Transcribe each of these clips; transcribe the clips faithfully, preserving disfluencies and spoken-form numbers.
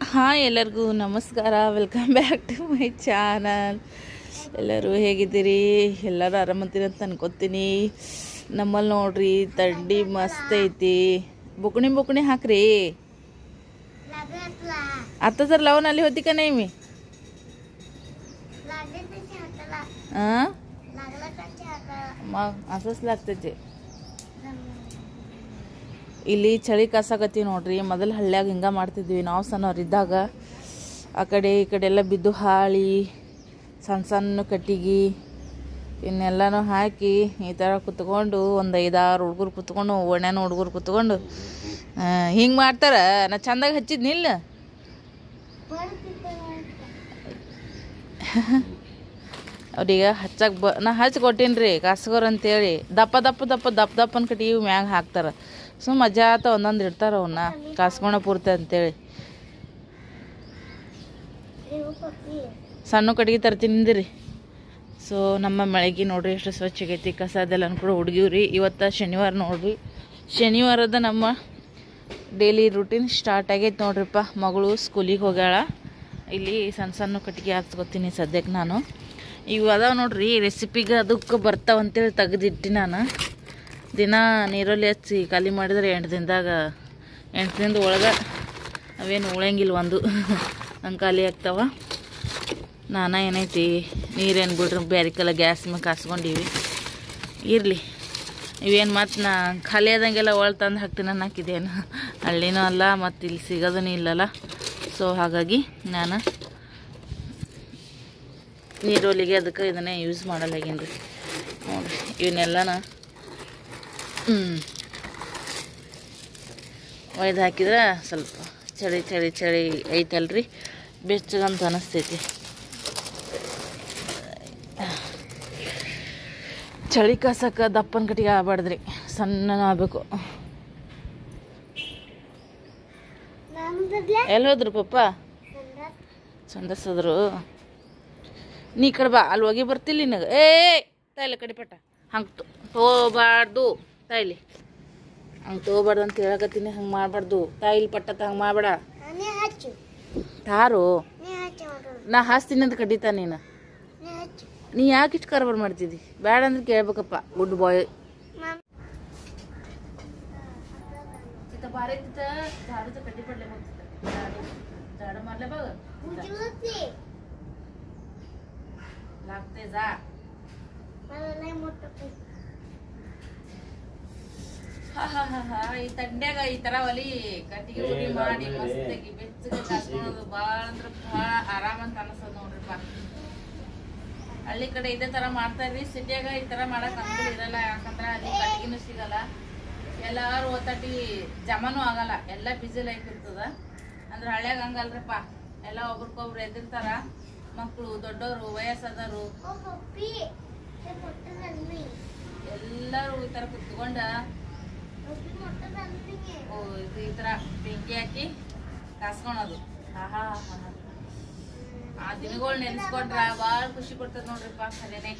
Hi ಎಲ್ಲರಿಗೂ ನಮಸ್ಕಾರ, welcome back to my channel. ಎಲ್ಲರೂ ಹೇಗಿದ್ದೀರಿ? ಎಲ್ಲರೂ ಆರಾಮತ್ತೀರಿ ಅಂತ ಅನ್ಕೋತೀನಿ. ನಮ್ಮಲ್ಲಿ ನೋಡ್ರಿ ಥಂಡಿ ಮಸ್ತ್ ಐತಿ. ಬುಕ್ಣಿ ಬುಕ್ಣಿ ಹಾಕ್ರಿ आता जर लावून आली होती का नाही मी? हां मग असंच लागतं ते. ಇಲ್ಲಿ ಚಳಿ ಕಾಸಾಗತ್ತಿ ನೋಡ್ರಿ. ಮೊದಲು ಹಳ್ಳ್ಯಾಗ ಹಿಂಗೆ ಮಾಡ್ತಿದ್ವಿ ನಾವು ಸಣ್ಣವ್ರಿದ್ದಾಗ. ಆ ಕಡೆ ಈ ಕಡೆ ಎಲ್ಲ ಬಿದ್ದು ಹಾಳಿ ಸಣ್ಣ ಸಣ್ಣ ಕಟ್ಟಿಗೆ ಇನ್ನೆಲ್ಲನೂ ಹಾಕಿ ಈ ಥರ ಕುತ್ಕೊಂಡು ಒಂದು ಐದಾರು ಹುಡುಗರು ಕುತ್ಕೊಂಡು ಓಣ್ಯಾನ ಹುಡುಗರು ಕುತ್ಕೊಂಡು ಹಿಂಗೆ ಮಾಡ್ತಾರೆ. ನಾ ಚಂದಾಗಿ ಹಚ್ಚಿದ್ನಿಲ್ಲ. ಅವ್ರಿಗೆ ಹಚ್ಚಕ್ಕೆ ಬ ನಾ ಹಚ್ಚಿ ಕೊಟ್ಟೀನಿ ರೀ ಕಾಸ್ಗೋರ್ ಅಂತೇಳಿ. ದಪ್ಪ ದಪ್ಪ ದಪ್ಪ ದಪ್ಪ ದಪ್ಪನ ಕಟ್ಟಿಗೆ ಮ್ಯಾಗ ಹಾಕ್ತಾರೆ. ಸೊ ಮಜಾ ಆತ ಒಂದೊಂದು ಇರ್ತಾರ ಅವನ್ನ ಕಾಸ್ಕೊಳ ಪೂರ್ತಿ ಅಂತೇಳಿ. ಸಣ್ಣ ಕಟ್ಟಿಗೆ ತರ್ತೀನಿ ರೀ. ಸೊ ನಮ್ಮ ಮಳೆಗೆ ನೋಡ್ರಿ ಎಷ್ಟು ಸ್ವಚ್ಛ ಆಗೈತಿ. ಕಸ ಅದೆಲ್ಲ ಕೂಡ ಹುಡುಗಿವ್ರಿ. ಇವತ್ತು ಶನಿವಾರ ನೋಡ್ರಿ. ಶನಿವಾರದ ನಮ್ಮ ಡೈಲಿ ರೂಟೀನ್ ಸ್ಟಾರ್ಟ್ ಆಗೈತೆ ನೋಡ್ರಿಪ್ಪ. ಮಗಳು ಸ್ಕೂಲಿಗೆ ಹೋಗ್ಯಾಳ. ಇಲ್ಲಿ ಸಣ್ಣ ಸಣ್ಣ ಕಟ್ಟಿಗೆ ಹಾಕ್ಸ್ಕೊತೀನಿ ಸದ್ಯಕ್ಕೆ ನಾನು. ಇವು ಅದಾವ ನೋಡ್ರಿ ರೆಸಿಪಿಗೆ ಅದಕ್ಕೆ ಬರ್ತಾವಂತೇಳಿ ತೆಗೆದಿಟ್ಟು ನಾನು ದಿನ ನೀರಲ್ಲಿ ಹಚ್ಚಿ ಖಾಲಿ ಮಾಡಿದ್ರೆ ಎಂಟು ದಿನದಾಗ ಎಂಟು ದಿನದ ಒಳಗೆ ಅವೇನು ಉಳಂಗಿಲ್ಲ ಒಂದು ಹಂಗೆ ಖಾಲಿ ಆಗ್ತಾವ. ನಾನು ಏನೈತಿ ನೀರೇನು ಬಿಡ್ರಿ ಬೇರೆ ಕಲ್ಲ ಗ್ಯಾಸ್ ಮೇಲೆ ಕಾಸ್ಕೊಂಡಿವಿ. ಇರಲಿ ಇವೇನು ಮತ್ತು ನಾ ಖಾಲಿ ಆದಂಗೆಲ್ಲ ಒಳ ತಂದು ಹಾಕ್ತೀನಿ ಅನ್ನೋಕಿದೇನು ಹಳ್ಳಿನೂ ಅಲ್ಲ ಮತ್ತು ಇಲ್ಲಿ ಸಿಗೋದೂ ಇಲ್ಲಲ್ಲ. ಸೊ ಹಾಗಾಗಿ ನಾನು ನೀರೊಲಿಗೆ ಅದಕ್ಕೆ ಇದನ್ನೇ ಯೂಸ್ ಮಾಡಲಾಗೀನಿ ರೀ. ನೋಡಿರಿ ಇವನ್ನೆಲ್ಲನ ಹ್ಞೂ ಒಯ್ದು ಹಾಕಿದ್ರೆ ಸ್ವಲ್ಪ ಚಳಿ ಚಳಿ ಚಳಿ ಐತಲ್ರಿ, ಬೆಚ್ಚಗಂತ ಅನಿಸ್ತೈತಿ. ಚಳಿ ಕಾಸಕ್ಕೆ ದಪ್ಪನ ಕಟ್ಟಿಗೆ ಆಗ್ಬಾರ್ದ್ರಿ, ಸಣ್ಣ ಆಗಬೇಕು. ಎಲ್ಲಿ ಹೋದ್ರು ಪಪ್ಪ? ಸಂದರ್ಸದ್ರು. ನೀ ಕಡೆ ಬಾ, ಅಲ್ಲಿ ಹೋಗಿ ಬರ್ತಿಲ್ಲ ನಿನಗೆ. ಏ ತಾಯಿಲ್ಲ ಕಡಿಪಟ್ಟ ಹಂಗೆ ತೊಗೋಬಾರ್ದು ತಾಯಿಲಿ, ಹಂಗೆ ತೊಗೋಬಾರ್ದು ಅಂತ ಹೇಳಕತ್ತೀನಿ. ಹಂಗೆ ಮಾಡಬಾರ್ದು ತಾಯಿಲಿ ಪಟ್ಟತ್ತ ಹಂಗೆ ಮಾಡಬೇಡ. ತಾರು ನಾ ಹಾಸ್ತೀನಿ ಅಂತ ಕಡಿತಾ ನೀನು. ನೀ ಯಾಕೆ ಇಷ್ಟು ಕಾರ್ಬಾರ್ ಮಾಡ್ತಿದ್ದಿ? ಬೇಡ ಅಂದ್ರೆ ಕೇಳ್ಬೇಕಪ್ಪ. ಗುಡ್ ಬಾಯ್. ಬಾರಿ झाडूचं कड्डी पडले बघ. झाडू झाडू मारले बघ. लागते जा. ಹಾ ಹಾ ಹಾ ಹಾ ಈ ತಂಡ್ಯಾಗ ಈ ತರ ಒಲಿ ಕಟ್ಟಿಗೆ ಉರಿ ಮಾಡಿ ಮಸ್ತಾಗಿ ಬೆಚ್ಚಗೆ ಕಾಸ್ಕೊಳ್ಳೋದು ಭಾಳ ಅಂದ್ರೆ ಭಾಳ ಆರಾಮ ಅಂತ ಅನಿಸ್ತದ ನೋಡ್ರಿಪ್ಪ. ಹಳ್ಳಿ ಕಡೆ ಇದೇ ತರ ಮಾಡ್ತಾರ್ರಿ. ಸಿಟಿಯಾಗ ಈ ತರ ಮಾಡಕ್ ಅನುಕೂಲ ಇರಲ್ಲ. ಯಾಕಂದ್ರೆ ಅಲ್ಲಿ ಕಟ್ಟಿಗೆನೂ ಸಿಗಲ್ಲ. ಎಲ್ಲಾರು ಒತ್ತಾಟಿ ಜಮಾನು ಆಗಲ್ಲ. ಎಲ್ಲ ಬಿಸಿ ಲೈಫ್ ಇರ್ತದ. ಅಂದ್ರೆ ಹಳ್ಯಾಗ ಹಂಗಲ್ರಿಪ್ಪ. ಎಲ್ಲ ಒಬ್ರಿಗೊಬ್ರು ಎದಿರ್ತಾರ. ಮಕ್ಕಳು ದೊಡ್ಡವರು ವಯಸ್ಸಾದವರು ಎಲ್ಲರೂ ಈ ತರ ಕುತ್ಕೊಂಡ ಈ ತರ ಬೆಂಕಿ ಹಾಕಿ ಕಾಸ್ಕೊಳೋದು. ಆಹಾ ಆ ದಿನಗಳು ನೆನ್ಸ್ಕೊಂಡ್ರ ಭಾಳ ಖುಷಿ ಕೊಡ್ತದ ನೋಡ್ರಿಪ್ಪ. ಖರೇನೆ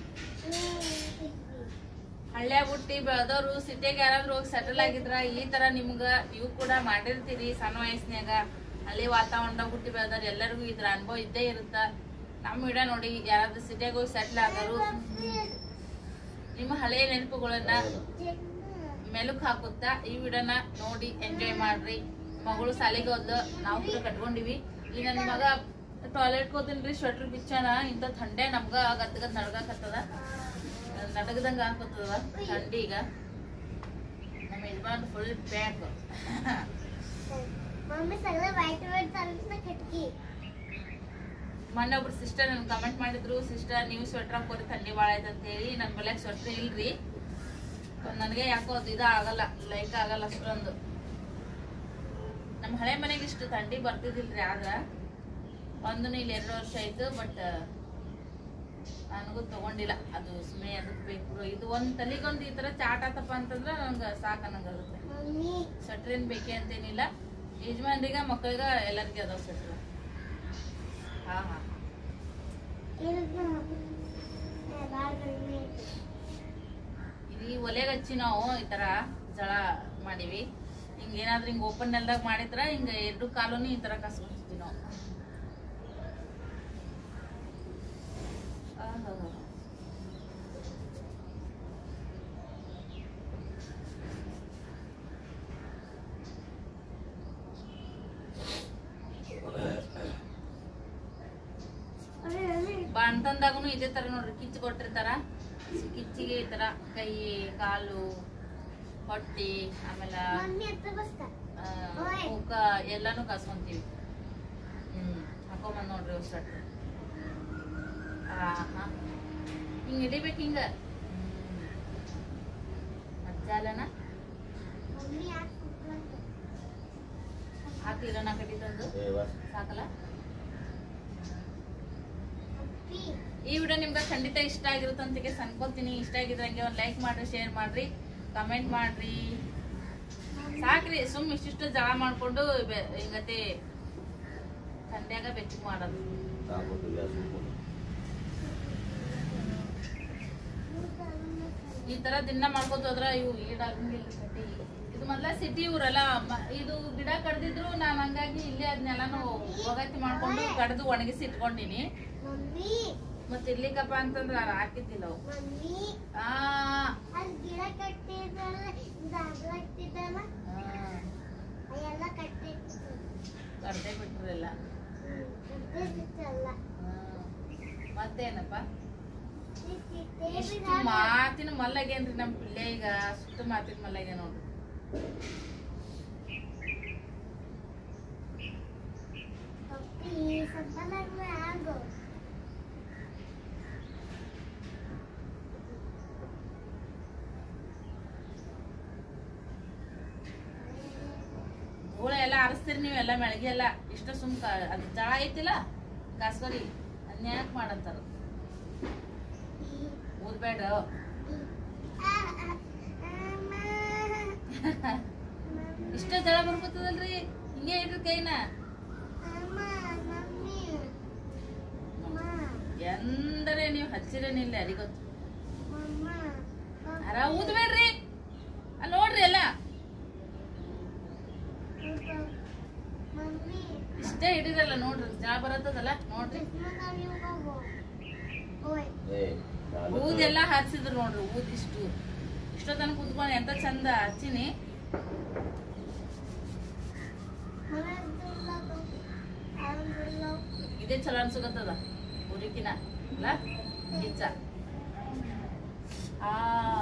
ಹಳ್ಳ್ಯಾಗ ಹುಟ್ಟಿ ಬೆಳೆದವ್ರು ಸಿಟಿಯಾಗ ಯಾರಾದ್ರೂ ಹೋಗಿ ಸೆಟಲ್ ಆಗಿದ್ರ ಈ ತರ ನಿಮ್ಗ ನೀವು ಕೂಡ ಮಾಡಿರ್ತೀರಿ ಸಣ್ಣ ವಯಸ್ಸಿನಾಗ. ಹಳ್ಳಿ ವಾತಾವರಣದಾಗ ಹುಟ್ಟಿ ಬೆಳೆದವ್ರು ಎಲ್ಲರಿಗೂ ಇದ್ರ ಅನುಭವ ಇದ್ದೇ ಇರುತ್ತ. ನಮ್ಮ ವಿಡಿಯೋ ನೋಡಿ ಯಾರಾದ್ರೂ ಸಿಟಿಯಾಗ ಹೋಗಿ ಸೆಟ್ಲ್ ಆದರು ನಿಮ್ಮ ಹಳೆಯ ನೆನಪುಗಳನ್ನ ಮೆಲುಕ್ ಹಾಕುತ್ತಾ ಈ ವಿಡಿಯೋನ ನೋಡಿ ಎಂಜಾಯ್ ಮಾಡ್ರಿ. ಮಗಳು ಸಾಲಿಗೆ ಹೋದ್ಲು, ನಾವು ಕೂಡ ಕಟ್ಕೊಂಡಿವಿ. ಈ ನನ್ನ ಮಗ ಟಾಯ್ಲೆಟ್ ಹೋದನ್ರಿ, ಸ್ವೆಟರ್ ಬಿಚ್ಚಾನ. ಇಂಥ ಥಂಡೆ ನಮ್ಗ ಗತ್ತಗದ್ ನಡ್ಗಾಕತ್ತದ, ನಡಗದಂಗ ಅನ್ಕೋತದ ಥಂಡಿ. ಈಗ ನಮ್ಮ ಯಜಮಾನ್ ಫುಲ್ ಪ್ಯಾಕ್. ಮೊನ್ನೆ ಒಬ್ರು ಸಿಸ್ಟರ್ ನನ್ ಕಮೆಂಟ್ ಮಾಡಿದ್ರು, ಸಿಸ್ಟರ್ ನೀವು ಸ್ವೆಟರ್ ಹಾಕೋರಿ ಥಂಡಿ ಭಾಳ ಐತೆ ಅಂತ ಹೇಳಿ. ನನ್ನ ಬಲ್ಯಾಗ ಸ್ವೆಟರ್ ಇಲ್ರಿ. ನನಗೆ ಯಾಕೋ ಅದು ಇದು ಆಗಲ್ಲ, ಲೈಕ್ ಆಗಲ್ಲ ಅಷ್ಟೊಂದು. ನಮ್ಮ ಹಳೆ ಮನೆಗೆ ಇಷ್ಟು ಥಂಡಿ ಬರ್ತಿದಿಲ್ರಿ. ಆದ್ರ ಒಂದು ಇಲ್ಲಿ ಎರಡು ವರ್ಷ ಆಯ್ತು. ಬಟ್ ನನಗೂ ತಗೊಂಡಿಲ್ಲ. ಅದು ಸುಮ್ಮನೆ ಅದಕ್ಕೆ ಬೇಕು. ಇದು ಒಂದ್ ತಲೆಗೊಂದು ಈ ತರ ಚಾಟ್ ಆತಪ್ಪ ಅಂತಂದ್ರ ನಂಗೆ ಸಾಕ ನಂಗಾಗುತ್ತೆ. ಸ್ವೆಟ್ರೇನ್ ಬೇಕೇ ಅಂತೇನಿಲ್ಲ. ಯಜಮಾನ್ರಿಗ ಮಕ್ಕಳಿಗ ಎಲ್ಲರಿಗೂ ಅದಾವ ಸ್ವೆಟ್ರ್. ಹಾ ಹಾ ಈ ಒಲೆಗೆ ಹಚ್ಚಿ ನಾವು ಈ ತರ ಜಳ ಮಾಡಿವಿ. ಹಿಂಗ ಏನಾದ್ರು ಹಿಂಗ ಓಪನ್ ನೆಲದಾಗ ಮಾಡಿದ್ರ ಹಿಂಗ ಎರಡು ಕಾಲುನು ಈ ತರ ಕಸ್ಕೊಂತೀವಿ. ಮಾಡ್ತೀವಿ ನಾವು. ಬಾಣ್ತಂದಾಗೂ ಇದೇ ತರ ನೋಡ್ರಿ, ಕಿಚ್ಚು ಕೊಟ್ಟಿರ್ತಾರ. ಕಿಚ್ಚಿಗೆ ಈ ತರ ಕೈ, ಕಾಲು, ಹೊಟ್ಟಿ, ಆಮೇಲೆ ಮೂಕ ಎಲ್ಲಾನು ಕಾಸ್ಕೊಂತೀವಿ. ಹ್ಮ್ ಹಾಕೊಂಬಂದ್ ನೋಡ್ರಿ ಹೊಸಟ್ ಹಿಂಗ ಹಿಡಿಬೇಕು ಹಿಂಗ. ಮಜ್ಜಾಲನ ಹಾಕ್ಲಿಲ್ಲ ನಾ ಕಟ್ಟಿ ತಂದು ಸಾಕಲ್ಲ. ಈ ವಿಡಿಯೋ ನಿಮ್ಗೆ ಖಂಡಿತ ಇಷ್ಟ ಆಗಿರುತ್ತೆ ಅಂತ ಅನ್ಕೋತೀನಿ. ಇಷ್ಟ ಆಗಿದ್ರಂಗೆ ಒಂದು ಲೈಕ್ ಮಾಡ್ರಿ, ಶೇರ್ ಮಾಡ್ರಿ, ಕಮೆಂಟ್ ಮಾಡ್ರಿ. ಸಾಕ್ರಿ ಸುಮ್ ಇಷ್ಟಿಷ್ಟು ಜಳ ಮಾಡ್ಕೊಂಡು ಹಿಂಗತೆ ಸಂಡ್ಯಾಗ ಬೆಚ್ಚಗ್ ಮಾಡೋದು. ಈ ತರ ದಿನ ಮಾಡ್ಕೋತ ಹೋದ್ರ ಇವು ಈಡಾಗಂಗಿಲ್ಲ. ಕಟ್ಟಿ ಇದು ಮೊದ್ಲ ಸಿಟಿ ಊರಲ್ಲ, ಇದು ಗಿಡ ಕಡ್ದಿದ್ರು ನಾನ್ ಹಂಗಾಗಿ ಇಲ್ಲೇ ಅದನ್ನೆಲ್ಲಾನು ಒಗತಿ ಮಾಡ್ಕೊಂಡು ಕಡ್ದು ಒಣಗಿಸಿ ಇಟ್ಕೊಂಡಿನಿ. ಮತ್ತೆ ಇರ್ಲಿಕ್ಕಪ್ಪ ಅಂತಂದ್ರ ಹಾಕಿದ್ದಿಲ್ಲ ಅವು. ಕಡ್ದೆ ಬಿಟ್ರಲ್ಲ. ಮತ್ತೇನಪ್ಪ ಇಷ್ಟು ಮಾತಿನ ಮಲ್ಲಗೇನ್ರಿ ನಮ್ ಪಿಲ್ಲೆ. ಈಗ ಸುತ್ತ ಮಾತಿನ ಮಲ್ಲಗೆ ನೋಡ್ರಿ. ಧೂಳ ಎಲ್ಲ ಆರಿಸ್ತೀರಿ ನೀವೆಲ್ಲ ಬೆಳಗ್ಗೆ ಎಲ್ಲ. ಇಷ್ಟ ಸುಮ್ ಅದು ಜಳ ಐತಿಲ್ಲ ಕಾಸ್ಕೊರಿ, ಅದನ್ನ ಯಾಕೆ ಮಾಡಂತಾರ. ಊದ್ಬೇಡ. ಇಷ್ಟ ಜಳ ಬರ್ಬೋದಲ್ರಿ, ಹಿಂಗೆ ಇಡ್ರಿ ಕೈನ. ಎಂದರೆ ನೀವು ಹಚ್ಚಿರೇನಿಲ್ಲ ಯಾರಿಗೊತ್ತು. ಅರ ಊದ್ಬೇಡ್ರಿ, ಅಲ್ಲಿ ನೋಡ್ರಿ ಎಲ್ಲ ಇಷ್ಟೇ ಹಿಡಿರಲ್ಲ ನೋಡ್ರಿ. ಜಳ ಬರತ್ತದಲ್ಲ ನೋಡ್ರಿ. ಊದೆಲ್ಲ ಹಚ್ಚಿದ್ರು ನೋಡ್ರಿ. ಊದ್ ಇಷ್ಟು ಇಷ್ಟ ತನಕ ಕುತ್ಕೊಂಡು ಎಂತ ಚಂದ ಹಚ್ಚಿನಿ. ಇದೇ ಚಲೋ ಅನ್ಸುಗತ್ತದ ಊರಿಕಿನ ಅಲ್ಲ ಕಿಚ್ಚ. ಆ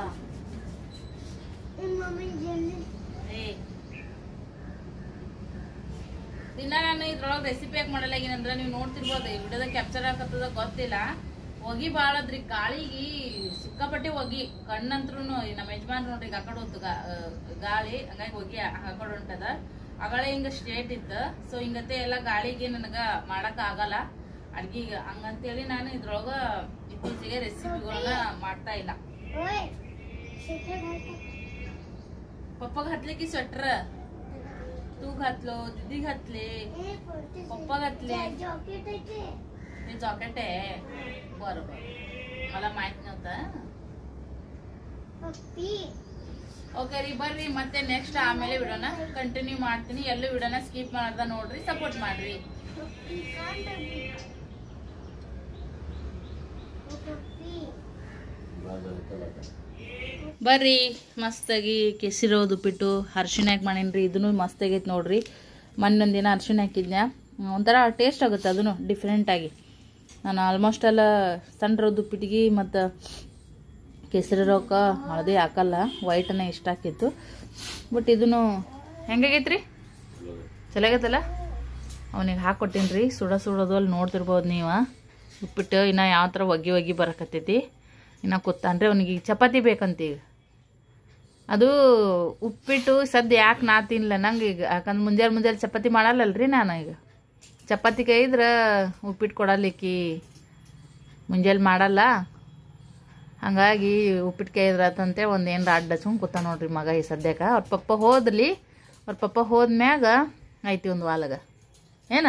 ದಿನ ನಾನು ಇದ್ರೊಳಗೆ ರೆಸಿಪಿ ಯಾಕೆ ಮಾಡಲ್ಲ ಏನಂದ್ರೆ ನೀವು ನೋಡ್ತಿರ್ಬೋದು ಈ ವಿಡಿಯೋದಾಗ ಕ್ಯಾಪ್ಚರ್ ಹಾಕತ್ತದ ಗೊತ್ತಿಲ್ಲ. ಹೊಗಿ ಬಾಳದ್ರಿ ಗಾಳಿಗೆ ಸಿಕ್ಕಾಪಟ್ಟೆ ಹೊಗಿ. ಕಣ್ಣಂತ್ರು ನಮ್ಮ ಯಜಮಾನ್ ನೋಡ್ರಿ ಈಗ ಆಕಡೆ ಹೊತ್ತು ಗಾಳಿ, ಹಂಗಾಗಿ ಹೊಗಿ ಹಾಕಡೆ ಹೊಂಟದ. ಅಗಳೇ ಹಿಂಗ ಸ್ಟ್ರೇಟ್ ಇತ್ತು. ಸೊ ಹಿಂಗತೆ ಎಲ್ಲ ಗಾಳಿಗೆ ನನಗ ಮಾಡಕ್ ಆಗಲ್ಲ ಅಡ್ಗಿಗ. ಹಂಗಂತೇಳಿ ನಾನು ಇದ್ರೊಳಗ ಇತ್ತೀಚೆಗೆ ರೆಸಿಪಿಗಳನ್ನ ಮಾಡ್ತಾ ಇಲ್ಲ. ಪಪ್ಪಗ ಹತ್ಲಿಕ್ಕೆ ಸ್ವೆಟ್ರ್ तू घातलो, दीदी घातले, पप्पा घातले. हे जॉकेट आहे. बरोबर, मला माहित नव्हतं. ಓಕೆ ರೀ, ಬರ್ರಿ ಮತ್ತೆ ನೆಕ್ಸ್ಟ್ ಆಮೇಲೆ ವಿಡಿಯೋನ ಕಂಟಿನ್ಯೂ ಮಾಡ್ತೀನಿ. ಎಲ್ಲೂ ವಿಡಿಯೋನ ಸ್ಕಿಪ್ ಮಾಡ್ದ ನೋಡ್ರಿ, ಸಪೋರ್ಟ್ ಮಾಡ್ರಿ. ಬರ್ರಿ ಮಸ್ತಾಗಿ ಕೆಸಿರೋದು ಉಪ್ಪಿಟ್ಟು ಅರ್ಶಿನ ಹಾಕಿ ಮಾಡೀನಿ. ಇದನ್ನು ಮಸ್ತಾಗೈತೆ ನೋಡ್ರಿ. ಮೊನ್ನೊಂದು ದಿನ ಅರ್ಶಿನ ಹಾಕಿದ್ನ, ಒಂಥರ ಟೇಸ್ಟ್ ಆಗುತ್ತೆ ಅದನ್ನು ಡಿಫ್ರೆಂಟಾಗಿ. ನಾನು ಆಲ್ಮೋಸ್ಟ್ ಎಲ್ಲ ಸಣ್ಣ ಉಪ್ಪಿಟ್ಟಿಗೆ ಮತ್ತು ಕೆಸರಿರೋಕೆ ಹಳದಿ ಹಾಕಲ್ಲ, ವೈಟನ್ನೇ ಇಷ್ಟ ಹಾಕಿತ್ತು. ಬಟ್ ಇದನ್ನು ಹೆಂಗಾಗೈತ್ರಿ, ಚಲೋ ಆಗೈತಲ್ಲ. ಅವನಿಗೆ ಹಾಕ್ಕೊಟ್ಟೀನಿ ರೀ. ಸುಡ ಸುಡೋದು ಅಲ್ಲಿ ನೋಡ್ತಿರ್ಬೋದು ನೀವು. ಉಪ್ಪಿಟ್ಟು ಇನ್ನು ಯಾವ ಥರ ಒಗ್ಗಿ ಒಗ್ಗಿ ಬರಕತ್ತೈತಿ. ಇನ್ನು ಕೂತಾನ್ರಿ ಅವನಿಗೆ ಚಪಾತಿ ಬೇಕಂತೀಗ. ಅದು ಉಪ್ಪಿಟ್ಟು ಸದ್ಯ ಯಾಕೆ ನಾ ತಿನ್ನಲ್ಲ ನಂಗೆ ಈಗ, ಯಾಕಂದ್ರೆ ಮುಂಜಾನೆ ಮುಂಜಾನೆ ಚಪಾತಿ ಮಾಡಲ್ಲಲ್ರಿ ನಾನು. ಈಗ ಚಪಾತಿ ಕೈದ್ರೆ ಉಪ್ಪಿಟ್ಟು ಕೊಡಲಿಕ್ಕಿ ಮುಂಜಾನೆ ಮಾಡಲ್ಲ. ಹಾಗಾಗಿ ಉಪ್ಪಿಟ್ಟು ಕೈದ್ರತಂತೆ ಒಂದು ಏನಾರ ಅಡ್ಡ ಹಚ್ಕೊಂಡು ಕೂತ ನೋಡ್ರಿ ಮಗ ಈ ಸದ್ಯಕ್ಕೆ. ಅವ್ರ ಪಪ್ಪ ಹೋದ್ಲಿ, ಅವ್ರ ಪಪ್ಪ ಹೋದ್ಮ್ಯಾಗ ಐತಿ ಒಂದು ವಾಲಗ ಏನ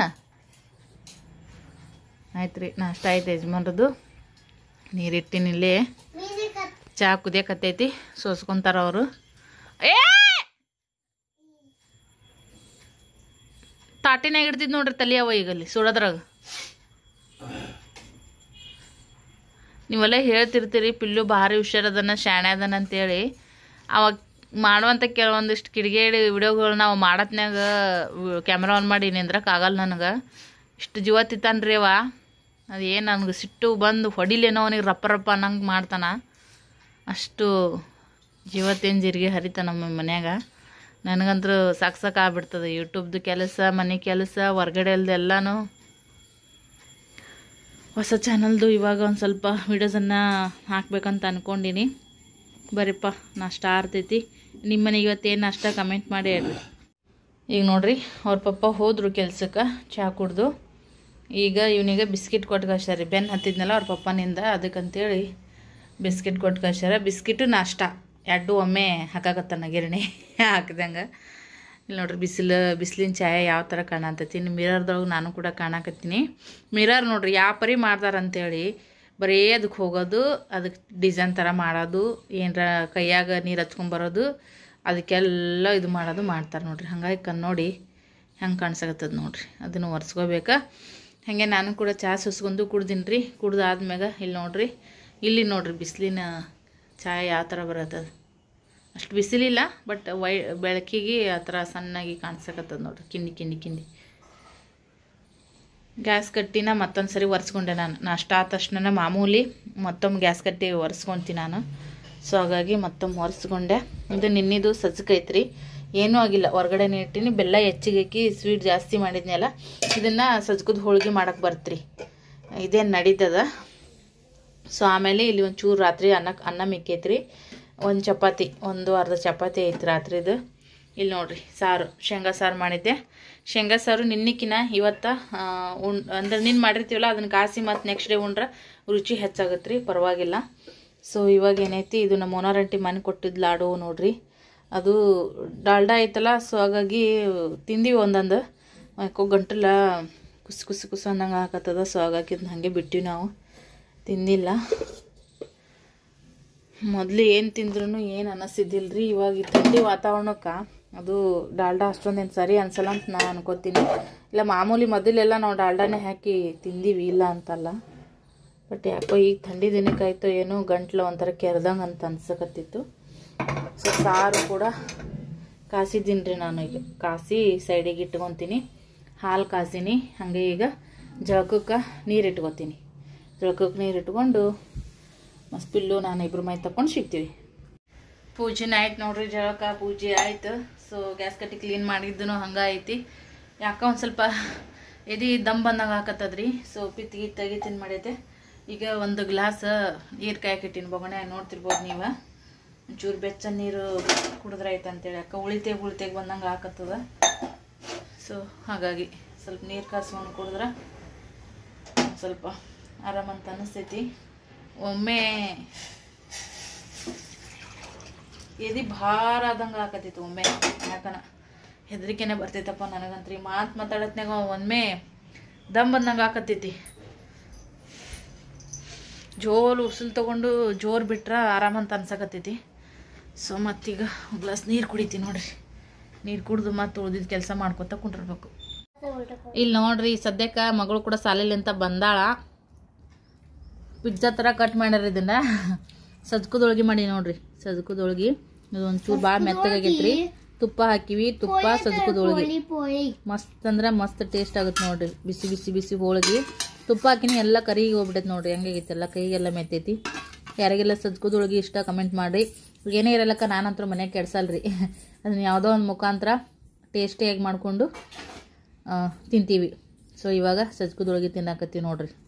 ಆಯ್ತು ರೀ. ನಾಷ್ಟ ಆಯ್ತು ಯಜಮಾನ್ರದ್ದು. ನೀರಿಟ್ಟಿನಿ ಇಲ್ಲಿ, ಚಹಾ ಕುದಿಯಕತ್ತೈತಿ. ಸೋಸ್ಕೊಂತಾರ ಅವರು. ಏ ಪಾಟಿನಾಗ ಇಡ್ತಿದ್ ನೋಡ್ರಿ ತಲಿ ಅವ ಈಗಲ್ಲಿ ಸುಡೋದ್ರಾಗ. ನೀವೆಲ್ಲ ಹೇಳ್ತಿರ್ತೀರಿ ಪಿಲ್ಲು ಭಾರಿ ಹುಷಾರದನ ಶಾಣೆ ಅದನ ಅಂತೇಳಿ. ಅವಾಗ ಮಾಡುವಂಥ ಕೆಲವೊಂದಿಷ್ಟು ಕಿಡಿಗೇಡಿ ವಿಡಿಯೋಗಳು ನಾವು ಮಾಡತ್ನಾಗ ಕ್ಯಾಮ್ರಾ ಆನ್ ಮಾಡಿ ನಿಂದ್ರಕ್ಕಾಗಲ್ಲ ನನಗೆ. ಇಷ್ಟು ಜೀವ ತಿತ್ತಾನ್ರಿ ಅವ. ಅದೇನು ನನಗೆ ಸಿಟ್ಟು ಬಂದು ಹೊಡಿಲೇನೋ ಅವನಿಗೆ ರಪ್ಪ ರಪ್ಪ ಅನ್ನಂಗೆ ಮಾಡ್ತಾನ. ಅಷ್ಟು ಜೀವತ್ತೇನು ಜೀರಿಗೆ ಹರಿತ ನಮ್ಮ ಮನ್ಯಾಗ. ನನಗಂತೂ ಸಾಕು ಸಾಕು ಆಗ್ಬಿಡ್ತದೆ ಯೂಟ್ಯೂಬ್ದು ಕೆಲಸ, ಮನೆ ಕೆಲಸ, ಹೊರ್ಗಡೆಲ್ದು ಎಲ್ಲನೂ. ಹೊಸ ಚಾನಲ್ದು ಇವಾಗ ಒಂದು ಸ್ವಲ್ಪ ವೀಡಿಯೋಸನ್ನು ಹಾಕ್ಬೇಕಂತ ಅಂದ್ಕೊಂಡಿನಿ. ಬರೀಪ್ಪ ನಾಷ್ಟ ಆರ್ತೈತಿ. ನಿಮ್ಮ ಮನೆಗೆ ಇವತ್ತೇನು ನಾಷ್ಟ ಕಮೆಂಟ್ ಮಾಡಿ ಹೇಳ್ರಿ. ಈಗ ನೋಡ್ರಿ ಅವ್ರ ಪಪ್ಪ ಹೋದರು ಕೆಲ್ಸಕ್ಕೆ ಚಹಾ ಕುಡ್ದು. ಈಗ ಇವನಿಗೆ ಬಿಸ್ಕಿಟ್ ಕೊಟ್ಟು ಕಳ್ಸ್ಯಾರ. ಬೆನ್ನು ಹತ್ತಿದ್ನಲ್ಲ ಅವ್ರ ಪಪ್ಪನಿಂದ, ಅದಕ್ಕಂತೇಳಿ ಬಿಸ್ಕಿಟ್ ಕೊಟ್ಟು ಕಳ್ಸ್ಯಾರ. ಬಿಸ್ಕಿಟು ನಾಷ್ಟ ಎರಡು ಒಮ್ಮೆ ಹಾಕಾಕತ್ತಾನ ಗಿರಣಿ ಹಾಕಿದಂಗೆ. ಇಲ್ಲಿ ನೋಡ್ರಿ ಬಿಸಿಲು ಬಿಸಿಲಿನ ಛಾಯೆ ಯಾವ ಥರ ಕಾಣತೈತಿ. ಮಿರರ್ದೊಳಗೆ ನಾನು ಕೂಡ ಕಾಣಕತ್ತೀನಿ. ಮಿರರ್ ನೋಡ್ರಿ ಯಾವ ಪರಿ ಮಾಡ್ತಾರಂತೇಳಿ ಬರೀ ಅದಕ್ಕೆ ಹೋಗೋದು, ಅದಕ್ಕೆ ಡಿಸೈನ್ ಥರ ಮಾಡೋದು, ಏನರ ಕೈಯಾಗ ನೀರು ಹಚ್ಕೊಂಬರೋದು, ಅದಕ್ಕೆಲ್ಲ ಇದು ಮಾಡೋದು ಮಾಡ್ತಾರೆ ನೋಡ್ರಿ. ಹಾಗಾಗಿ ಕಣ್ಣೋಡಿ ಹೆಂಗೆ ಕಾಣಿಸಕತ್ತದ ನೋಡ್ರಿ. ಅದನ್ನು ಒರೆಸ್ಕೋಬೇಕಾ. ಹಾಗೆ ನಾನು ಕೂಡ ಚಹಾ ಸುಸ್ಕೊಂಡು ಕುಡ್ದೀನಿ ರೀ. ಕುಡ್ದಾದ್ಮ್ಯಾಗ ಇಲ್ಲಿ ನೋಡ್ರಿ, ಇಲ್ಲಿ ನೋಡ್ರಿ ಬಿಸಿಲಿನ ಛಾಯೆ ಯಾವ ಥರ ಬರತ್ತದ. ಅಷ್ಟು ಬಿಸಿಲಿಲ್ಲ, ಬಟ್ ವೈ ಬೆಳಕಿಗೆ ಆ ಥರ ಸಣ್ಣಾಗಿ ಕಾಣಿಸಕತ್ತದ ನೋಡ್ರಿ. ಕಿಂಡಿ ಕಿಂಡಿ ಕಿಂಡಿ ಗ್ಯಾಸ್ ಕಟ್ಟಿನ ಮತ್ತೊಂದು ಸರಿ ಒರೆಸ್ಕೊಂಡೆ ನಾನು. ನಾಷ್ಟ ಆದ ತಕ್ಷಣ ಮಾಮೂಲಿ ಮತ್ತೊಮ್ಮೆ ಗ್ಯಾಸ್ ಕಟ್ಟಿ ಒರೆಸ್ಕೊತೀನಿ ನಾನು. ಸೊ ಹಾಗಾಗಿ ಮತ್ತೊಮ್ಮೆ ಒರೆಸ್ಕೊಂಡೆ. ಇದು ನಿನ್ನಿದು ಸಜ್ಜಕೈತ್ರಿ, ಏನೂ ಆಗಿಲ್ಲ. ಹೊರಗಡೆನೇ ಇಟ್ಟಿನಿ. ಬೆಲ್ಲ ಹೆಚ್ಚಿಗೆ ಹಾಕಿ ಸ್ವೀಟ್ ಜಾಸ್ತಿ ಮಾಡಿದ್ನಲ್ಲ, ಇದನ್ನು ಸಜ್ಕದ ಹೋಳಿಗೆ ಮಾಡೋಕ್ಕೆ ಬರ್ತ್ರಿ. ಇದೇನು ನಡೀತದ. ಸೊ ಆಮೇಲೆ ಇಲ್ಲಿ ಒಂದು ಚೂರು ರಾತ್ರಿ ಅನ್ನ ಅನ್ನ ಮಿಕ್ಕೈತ್ರಿ. ಒಂದು ಚಪಾತಿ, ಒಂದು ಅರ್ಧ ಚಪಾತಿ ಐತಿ ರಾತ್ರಿದು. ಇಲ್ಲಿ ನೋಡ್ರಿ ಸಾರು, ಶೇಂಗಾ ಸಾರು ಮಾಡಿದ್ದೆ. ಶೇಂಗಾ ಸಾರು ನಿನ್ನಿಕ್ಕಿನ ಇವತ್ತು ಉಣ್ ಅಂದ್ರೆ ನಿನ್ನ ಮಾಡಿರ್ತೀವಲ್ಲ ಅದನ್ನು ಕಾಸಿ ಮತ್ತು ನೆಕ್ಸ್ಟ್ ಡೇ ಉಂಡ್ರೆ ರುಚಿ ಹೆಚ್ಚಾಗತ್ತೆ ರೀ, ಪರವಾಗಿಲ್ಲ. ಸೊ ಇವಾಗ ಏನೈತಿ, ಇದು ನಮ್ಮ ಓನರಂಟಿ ಮನೆ ಕೊಟ್ಟಿದ್ದು ಲಾಡು ನೋಡ್ರಿ. ಅದು ಡಾಲ್ಡಾ ಐತಲ್ಲ, ಸೊ ಹಾಗಾಗಿ ತಿಂದೀವಿ ಒಂದೊಂದು. ಯಾಕೋ ಗಂಟಲ ಕುಸ್ ಕುಸ್ ಕುಸ್ ಅಂದಂಗೆ ಹಾಕತ್ತದ. ಸೊ ಹಾಗಾಗಿ ಇದನ್ನ ಹಾಗೆ ಬಿಟ್ಟಿವಿ ನಾವು, ತಿಂದಿಲ್ಲ. ಮೊದಲು ಏನು ತಿಂದ್ರೂ ಏನು ಅನ್ನಿಸಿದ್ದಿಲ್ಲ ರೀ. ಇವಾಗ ಈ ಥಂಡಿ ವಾತಾವರಣಕ್ಕೆ ಅದು ಡಾಲ್ಡಾ ಅಷ್ಟೊಂದೇನು ಸರಿ ಅನ್ಸಲ್ಲ ಅಂತ ನಾನು ಅನ್ಕೋತೀನಿ. ಇಲ್ಲ ಮಾಮೂಲಿ ಮೊದಲೆಲ್ಲ ನಾವು ಡಾಲ್ಡಾನೇ ಹಾಕಿ ತಿಂದೀವಿ, ಇಲ್ಲ ಅಂತಲ್ಲ. ಬಟ್ ಯಾಕೋ ಈಗ ಥಂಡಿ ದಿನಕ್ಕಾಯ್ತು ಏನೋ ಗಂಟ್ಲು ಒಂಥರ ಕೆರೆದಂಗೆ ಅಂತ ಅನ್ಸಕತ್ತಿತ್ತು. ಸೊ ಸಾರು ಕೂಡ ಕಾಸಿದ್ದೀನಿ ರೀ ನಾನು. ಈಗ ಕಾಸಿ ಸೈಡಿಗೆ ಇಟ್ಕೊತೀನಿ. ಹಾಲು ಕಾಸಿನಿ. ಹಾಗೆ ಈಗ ಜಳಕಕ್ಕೆ ನೀರು ಇಟ್ಕೊತೀನಿ. ಜಳಕಕ್ಕೆ ನೀರು ಇಟ್ಕೊಂಡು ಮಸ್ತ್ ಪಿಲ್ಲು ನಾನು ಇಬ್ಬರು ಮೈ ತಕೊಂಡು ಸಿಗ್ತೀವಿ. ಪೂಜೆನ ಆಯ್ತು ನೋಡ್ರಿ. ಜಳಕ ಪೂಜೆ ಆಯ್ತು. ಸೊ ಗ್ಯಾಸ್ ಕಟ್ಟಿ ಕ್ಲೀನ್ ಮಾಡಿದ್ದನು ಹಂಗೆ ಐತಿ. ಯಾಕೆ ಒಂದು ಸ್ವಲ್ಪ ಎದಿ ದಮ್ ಬಂದಂಗೆ ಹಾಕತ್ತದ್ರಿ. ಸೊ ಪಿತ್ತಿಗೆ ತೆಗಿತೀನಿ ಮಾಡೈತೆ. ಈಗ ಒಂದು ಗ್ಲಾಸ್ ನೀರು ಕಾಯಕ್ಕಿಟ್ಟಿನಿ ಬೊಗಣೆ, ನೋಡ್ತಿರ್ಬೋದು ನೀವು. ಒಂಚೂರು ಬೆಚ್ಚ ನೀರು ಕುಡಿದ್ರೆ ಆಯ್ತು ಅಂತೇಳಿ. ಯಾಕೆ ಉಳಿತೆಗೆ ಉಳಿತೆಗೆ ಬಂದಂಗೆ ಹಾಕತ್ತದ. ಸೊ ಹಾಗಾಗಿ ಸ್ವಲ್ಪ ನೀರು ಕಾಸ್ಕೊಂಡು ಕುಡಿದ್ರೆ ಸ್ವಲ್ಪ ಆರಾಮಂತ ಅನಿಸ್ತೈತಿ. ಒಮ್ಮೆ ಎದಿ ಭಾರ ಆದಂಗೆ ಹಾಕತ್ತಿತ್ತು ಒಮ್ಮೆ. ಯಾಕನ ಹೆದರಿಕೆನೆ ಬರ್ತೈತಪ್ಪ ನನಗಂತ್ರಿ. ಮಾತು ಮಾತಾಡತ್ನಾಗ ಒಮ್ಮೆ ದಮ್ ಬಂದಂಗೆ ಹಾಕತ್ತೈತಿ. ಜೋರು ಉಸಿಲು ತೊಗೊಂಡು ಜೋರು ಬಿಟ್ರೆ ಆರಾಮಂತ ಅನ್ಸಕತ್ತೈತಿ. ಸೊ ಮತ್ತೀಗ ಗ್ಲಾಸ್ ನೀರು ಕುಡಿತೀನಿ ನೋಡ್ರಿ. ನೀರು ಕುಡಿದು ಮತ್ತು ಉಳಿದಿದ್ದು ಕೆಲಸ ಮಾಡ್ಕೊತ ಕುಂಡಿರ್ಬೇಕು. ಇಲ್ಲಿ ನೋಡ್ರಿ ಸದ್ಯಕ್ಕೆ ಮಗಳು ಕೂಡ ಸಾಲಿಲಿ ಅಂತ ಬಂದಾಳ. ಪಿಜ್ಜಾ ಥರ ಕಟ್ ಮಾಡ್ಯಾರ ಇದನ್ನು. ಸಜ್ಕದೊಳಗೆ ಮಾಡಿ ನೋಡ್ರಿ. ಸಜ್ಕದೊಳಗೆ ಇದು ಒಂಚೂರು ಭಾಳ ಮೆತ್ತಗಾಗೈತ್ರಿ. ತುಪ್ಪ ಹಾಕಿವಿ. ತುಪ್ಪ ಸಜ್ಕದೊಳಗೆ ಮಸ್ತ್ ಅಂದ್ರೆ ಮಸ್ತ್ ಟೇಸ್ಟ್ ಆಗುತ್ತೆ ನೋಡ್ರಿ. ಬಿಸಿ ಬಿಸಿ ಬಿಸಿ ಹೋಳಿಗೆ ತುಪ್ಪ ಹಾಕಿನಿ. ಎಲ್ಲ ಕರಿಗೆ ಹೋಗ್ಬಿಟ್ಟೈತೆ ನೋಡ್ರಿ. ಹೆಂಗಾಗೈತೆ ಎಲ್ಲ ಕೈಗೆಲ್ಲ ಮೆತ್ತೈತಿ. ಯಾರಿಗೆಲ್ಲ ಸಜ್ಕದೊಳಗೆ ಇಷ್ಟ ಕಮೆಂಟ್ ಮಾಡಿರಿ. ಏನೇ ಇರಲ್ಲಕ್ಕ ನಾನಂತರೂ ಮನೆಗೆ ಕೆಡ್ಸಲ್ರಿ. ಅದನ್ನ ಯಾವುದೋ ಒಂದು ಮುಖಾಂತರ ಟೇಸ್ಟಿಯಾಗಿ ಮಾಡಿಕೊಂಡು ತಿಂತೀವಿ. ಸೊ ಇವಾಗ ಸಜ್ಕದೊಳಗೆ ತಿನ್ನಾಕತ್ತೀವಿ ನೋಡ್ರಿ.